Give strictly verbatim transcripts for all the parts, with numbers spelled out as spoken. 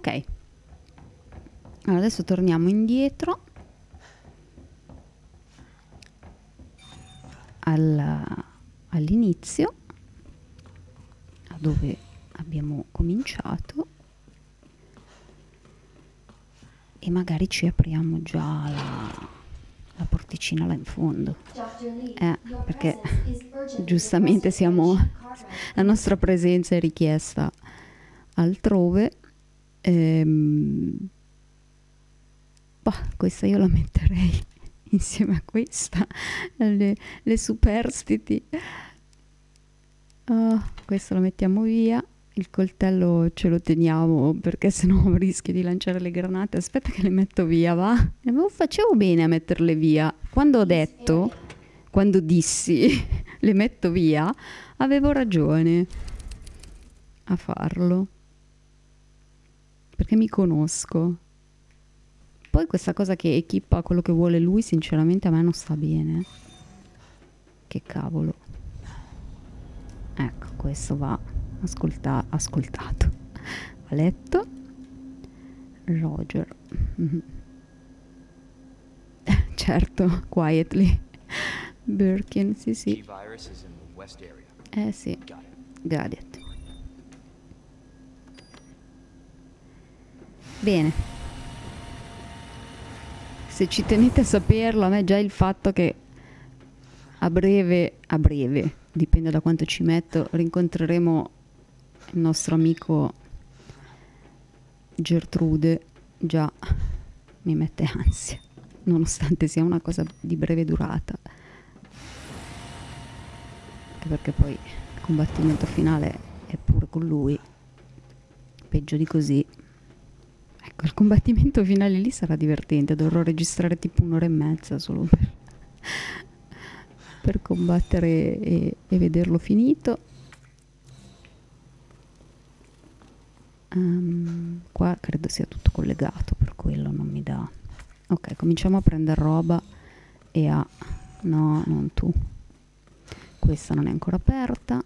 Ok, allora adesso torniamo indietro al, all'inizio, a dove abbiamo cominciato, e magari ci apriamo già la, la porticina là in fondo, eh, perché giustamente siamo, la nostra presenza è richiesta altrove. ehm, bah, questa io la metterei insieme a questa, le, le superstiti. Uh, questo lo mettiamo via. Il coltello ce lo teniamo perché sennò rischi di lanciare le granate. Aspetta che le metto via, va? E non facevo bene a metterle via. Quando ho detto, quando dissi le metto via, avevo ragione a farlo, perché mi conosco. Poi questa cosa che equipa quello che vuole lui, sinceramente a me non sta bene. Che cavolo. Ecco, questo va ascolta ascoltato. A letto. Roger. Mm-hmm. Certo, quietly. Birkin, sì sì. Eh sì. Got it. Bene. Se ci tenete a saperlo, a me già il fatto che a breve, a breve, dipende da quanto ci metto, rincontreremo il nostro amico Gertrude, già mi mette ansia, nonostante sia una cosa di breve durata. Anche perché poi il combattimento finale è pure con lui, peggio di così. Ecco, il combattimento finale lì sarà divertente, dovrò registrare tipo un'ora e mezza solo per, per combattere e, e vederlo finito. Um, qua credo sia tutto collegato, per quello non mi dà. Ok, cominciamo a prendere roba e a... no, non tu. Questa non è ancora aperta.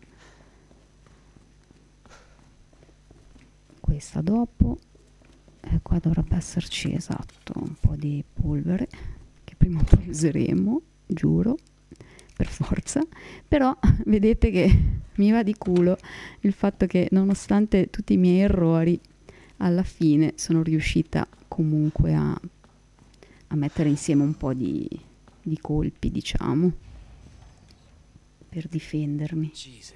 Questa dopo. E qua dovrebbe esserci, esatto, un po' di polvere che prima o poi useremo, giuro, per forza. Però vedete che mi va di culo il fatto che, nonostante tutti i miei errori, alla fine sono riuscita comunque a, a mettere insieme un po' di, di colpi, diciamo, per difendermi.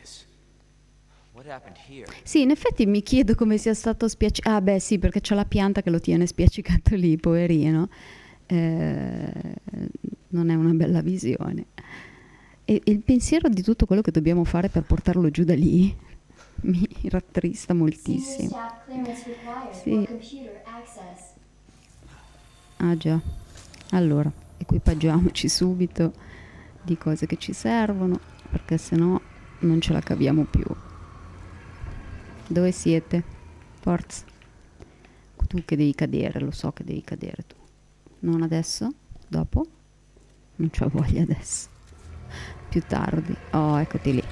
Sì, in effetti mi chiedo come sia stato spiaccicato. Ah beh sì, perché c'è la pianta che lo tiene spiaccicato lì, poverino. Eh, non è una bella visione. E il pensiero di tutto quello che dobbiamo fare per portarlo giù da lì mi rattrista moltissimo. Sì. Ah già. Allora, equipaggiamoci subito di cose che ci servono, perché sennò non ce la caviamo più. Dove siete? Forza. Tu che devi cadere, lo so che devi cadere tu. Non adesso? Dopo? Non c'ho voglia adesso. Più tardi. Oh, eccoti lì.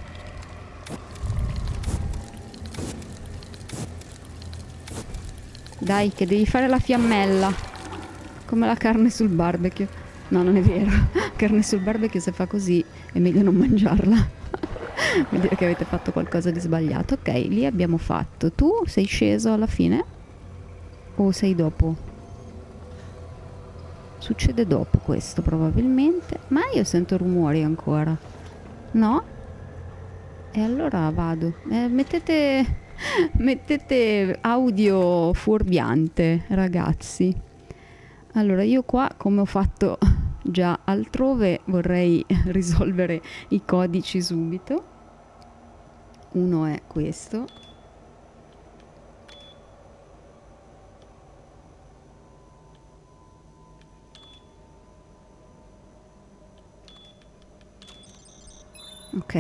Dai, che devi fare la fiammella. Come la carne sul barbecue. No, non è vero. Carne sul barbecue se fa così è meglio non mangiarla. Vuol dire che avete fatto qualcosa di sbagliato. Ok, lì abbiamo fatto. Tu sei sceso alla fine? O sei dopo? Succede dopo questo probabilmente. Ma io sento rumori ancora. No? E allora vado. Eh, mettete... mettete audio fuorviante, ragazzi. Allora io qua, come ho fatto già altrove, vorrei risolvere i codici subito. Uno è questo. Ok.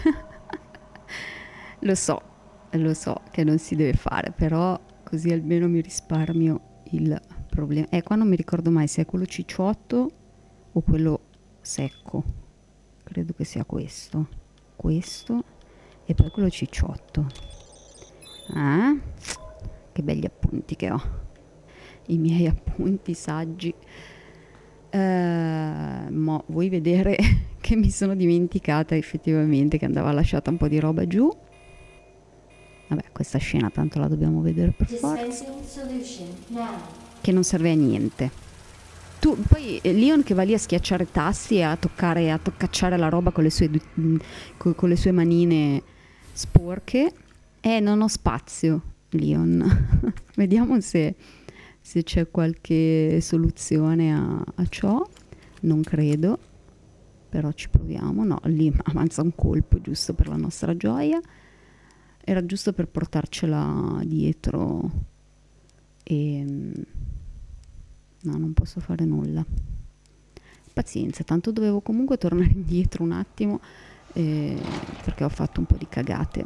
Lo so, lo so che non si deve fare, però così almeno mi risparmio il problema. Eh, qua non mi ricordo mai se è quello cicciotto o quello secco. Credo che sia questo. Questo e poi quello cicciotto. Ah? che belli appunti che ho, i miei appunti saggi. Uh, mo vuoi vedere che mi sono dimenticata effettivamente che andava lasciata un po' di roba giù. Vabbè, questa scena tanto la dobbiamo vedere per forza, che non serve a niente. Tu, poi Leon che va lì a schiacciare tasti e a toccare, a toccacciare la roba con le sue, con, con le sue manine sporche. Eh, non ho spazio, Leon. Vediamo se se c'è qualche soluzione a, a ciò. Non credo, però ci proviamo. No, lì avanza un colpo giusto per la nostra gioia. Era giusto per portarcela dietro e no, non posso fare nulla. Pazienza, tanto dovevo comunque tornare indietro un attimo eh, perché ho fatto un po' di cagate.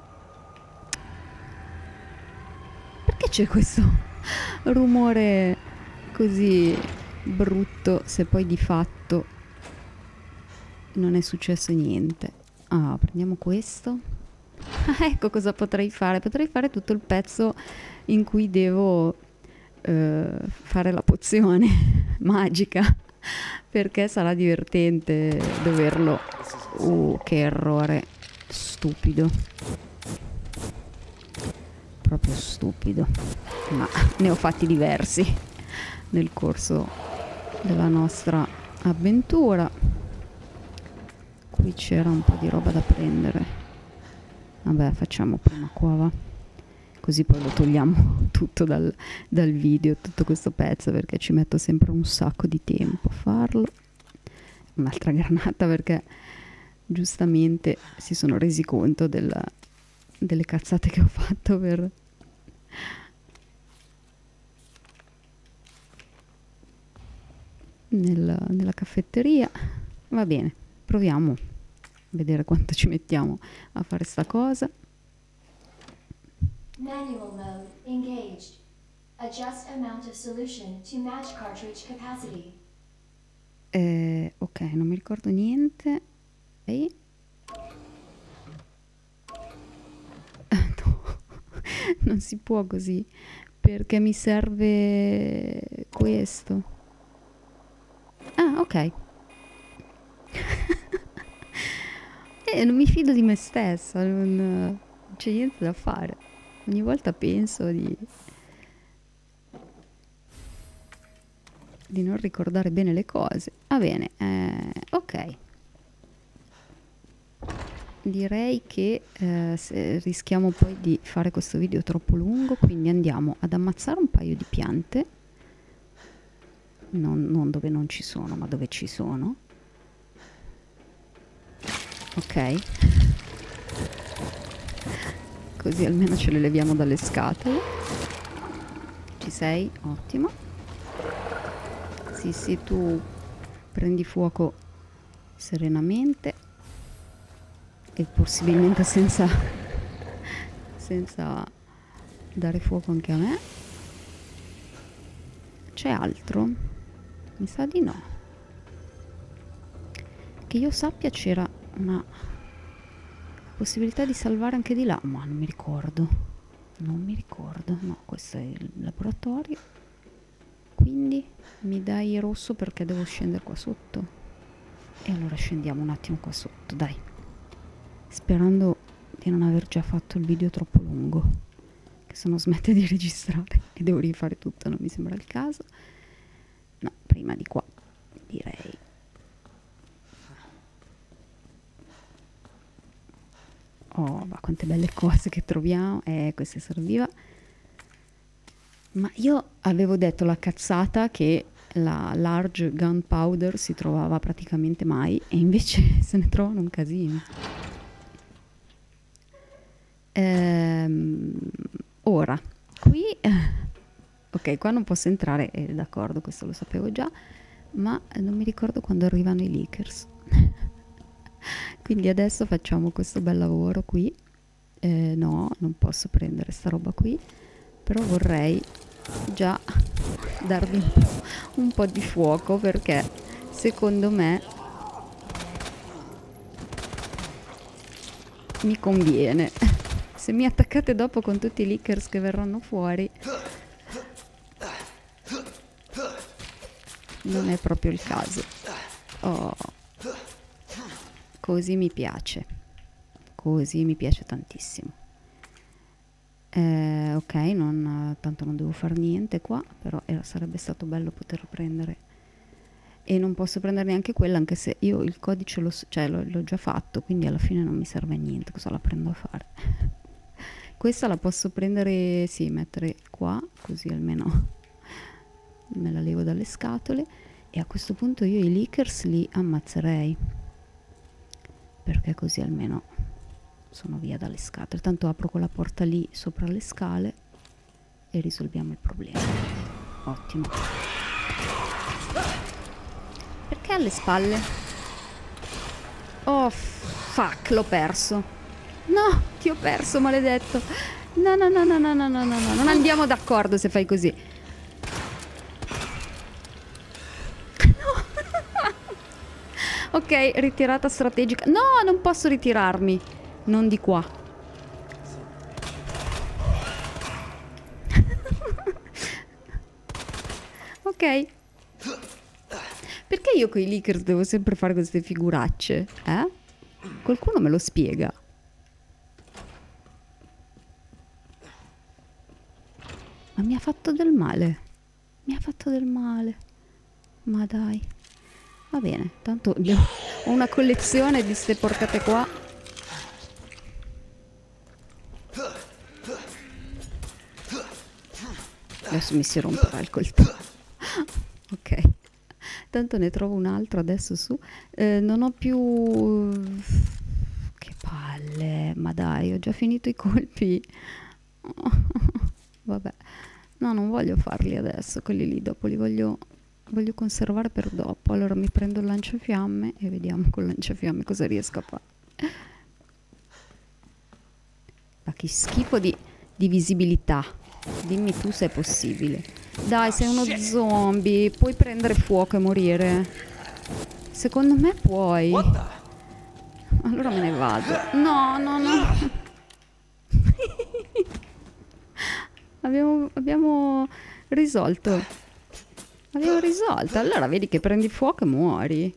Perché c'è questo rumore così brutto se poi di fatto non è successo niente? Ah, prendiamo questo. Ah, ecco cosa potrei fare. Potrei fare tutto il pezzo in cui devo eh, fare la pozione magica, perché sarà divertente doverlo. Uh, che errore stupido, proprio stupido, ma ne ho fatti diversi nel corso della nostra avventura. Qui c'era un po' di roba da prendere. Vabbè, facciamo prima qua, va. Così poi lo togliamo tutto dal, dal video, tutto questo pezzo, perché ci metto sempre un sacco di tempo a farlo. Un'altra granata perché giustamente si sono resi conto della, delle cazzate che ho fatto per nel, nella caffetteria. Va bene, proviamo a vedere quanto ci mettiamo a fare sta cosa. Manual mode engaged. Adjust amount of solution to match cartridge capacity. Eh, ok, non mi ricordo niente. E no, non si può così, perché mi serve questo. Ah, ok. eh, non mi fido di me stessa, non, non c'è niente da fare. Ogni volta penso di di non ricordare bene le cose. Va bene, eh, ok. Direi che eh, se rischiamo poi di fare questo video troppo lungo, quindi andiamo ad ammazzare un paio di piante, non, non dove non ci sono, ma dove ci sono. Ok, così almeno ce le leviamo dalle scatole. Ci sei? Ottimo. Sì, sì, tu prendi fuoco serenamente e possibilmente senza senza dare fuoco anche a me. C'è altro? Mi sa di no. Che io sappia c'era una possibilità di salvare anche di là, ma non mi ricordo. Non mi ricordo. No, questo è il laboratorio. Quindi mi dai rosso perché devo scendere qua sotto. E allora scendiamo un attimo qua sotto, dai. Sperando di non aver già fatto il video troppo lungo, che se no smette di registrare e devo rifare tutto, non mi sembra il caso. No, prima di qua direi. Oh, ma quante belle cose che troviamo. Eh, questa serviva. Ma io avevo detto la cazzata che la large gunpowder si trovava praticamente mai, e invece se ne trovano un casino. Ehm, ora, qui... ok, qua non posso entrare, eh, d'accordo, questo lo sapevo già, ma non mi ricordo quando arrivano i leakers. Quindi adesso facciamo questo bel lavoro qui. Eh, no, non posso prendere sta roba qui, però vorrei già darvi un po', un po' di fuoco, perché secondo me mi conviene. Se mi attaccate dopo con tutti i leakers che verranno fuori, non è proprio il caso. Oh, così mi piace, così mi piace tantissimo. Eh, ok, non, tanto non devo fare niente qua, però era, sarebbe stato bello poter prendere, e non posso prendere neanche quella, anche se io il codice l'ho, cioè, l'ho, l'ho già fatto, quindi alla fine non mi serve a niente. Cosa la prendo a fare? Questa la posso prendere, sì, mettere qua, così almeno me la levo dalle scatole, e a questo punto io i leakers li ammazzerei, perché così almeno sono via dalle scatole. Tanto apro quella porta lì sopra le scale e risolviamo il problema. Ottimo. Perché alle spalle? Oh fuck, l'ho perso. No, ti ho perso, maledetto. No, no, no, no, no, no, no, no, non andiamo d'accordo se fai così. No. Ok, ritirata strategica. No, non posso ritirarmi. Non di qua. Ok. Perché io con i leakers devo sempre fare queste figuracce? Eh? Qualcuno me lo spiega. Ma mi ha fatto del male. Mi ha fatto del male. Ma dai. Va bene, tanto ho una collezione di ste porcate qua. Adesso mi si romperà il coltello. Ok. Tanto ne trovo un altro adesso su. Eh, non ho più... Che palle. Ma dai, ho già finito i colpi. Vabbè. No, non voglio farli adesso, quelli lì. Dopo li voglio... Voglio conservare per dopo. Allora mi prendo il lanciafiamme e vediamo col lanciafiamme cosa riesco a fare. Ma che schifo di, di visibilità. Dimmi tu se è possibile. Dai, sei uno zombie. Puoi prendere fuoco e morire? Secondo me puoi. Allora me ne vado. No, no, no. abbiamo, abbiamo risolto. Abbiamo risolto. Allora vedi che prendi fuoco e muori.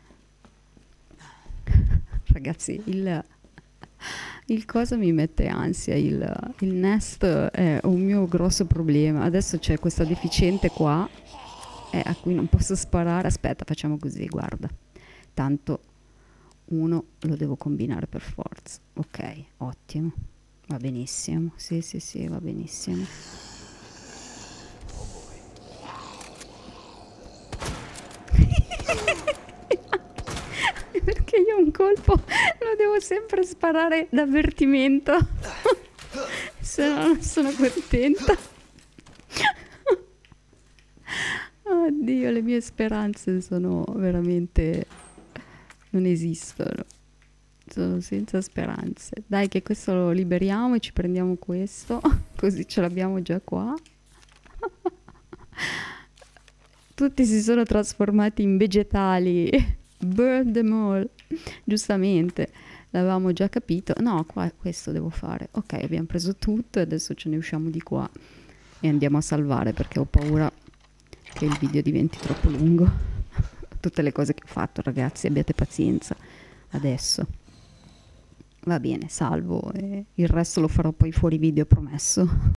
Ragazzi, il... Il cosa mi mette ansia, il, il nest è un mio grosso problema. Adesso c'è questa deficiente qua, eh, a cui non posso sparare. Aspetta, facciamo così, guarda. Tanto uno lo devo combinare per forza. Ok, ottimo. Va benissimo. Sì, sì, sì, va benissimo. Perché io un colpo lo devo sempre sparare d'avvertimento. Se no non sono contenta. Oddio, le mie speranze sono veramente... non esistono. Sono senza speranze. Dai che questo lo liberiamo e ci prendiamo questo. Così ce l'abbiamo già qua. Tutti si sono trasformati in vegetali. Burn them all. Giustamente, l'avevamo già capito. No, qua questo devo fare. Ok, abbiamo preso tutto e adesso ce ne usciamo di qua e andiamo a salvare, perché ho paura che il video diventi troppo lungo. Tutte le cose che ho fatto, ragazzi, abbiate pazienza. Adesso va bene, salvo e il resto lo farò poi fuori video, promesso.